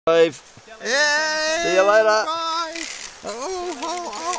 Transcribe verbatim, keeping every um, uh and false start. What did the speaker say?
Dave. Yay, See you later. bye. Oh, oh, oh.